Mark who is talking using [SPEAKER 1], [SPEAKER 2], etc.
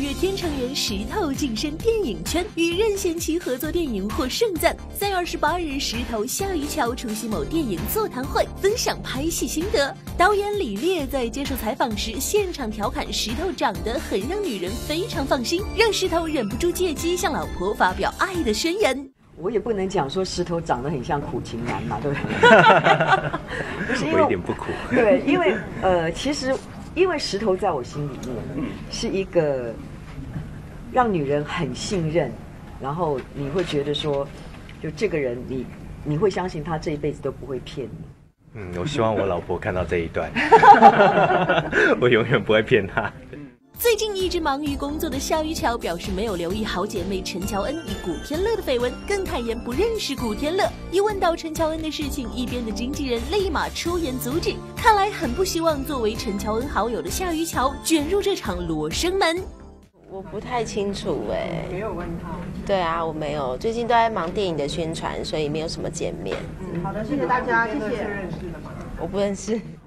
[SPEAKER 1] 月天成员石头晋升电影圈，与任贤齐合作电影获盛赞。3月28日，石头、夏于乔出席某电影座谈会，分享拍戏心得。导演李烈在接受采访时，现场调侃石头长得很让女人非常放心，让石头忍不住借机向老婆发表爱的宣言。
[SPEAKER 2] 我也不能讲说石头长得很像苦情男嘛，对不对？不是因为
[SPEAKER 3] 我一点不苦。
[SPEAKER 2] 对，因为其实因为石头在我心里面是一个让女人很信任，然后你会觉得说，就这个人你会相信他这一辈子都不会骗你。
[SPEAKER 3] 我希望我老婆看到这一段，我永远不会骗她。
[SPEAKER 1] 最近一直忙于工作的夏于乔表示没有留意好姐妹陈乔恩与古天乐的绯闻，更坦言不认识古天乐。一问到陈乔恩的事情，一边的经纪人立马出言阻止，看来很不希望作为陈乔恩好友的夏于乔卷入这场罗生门。
[SPEAKER 4] 我不太清楚
[SPEAKER 2] 没有问他。
[SPEAKER 4] 对啊，我没有，最近都在忙电影的宣传，所以没有什么见面。
[SPEAKER 5] 好的，谢谢大家，谢谢。
[SPEAKER 4] 我不认识。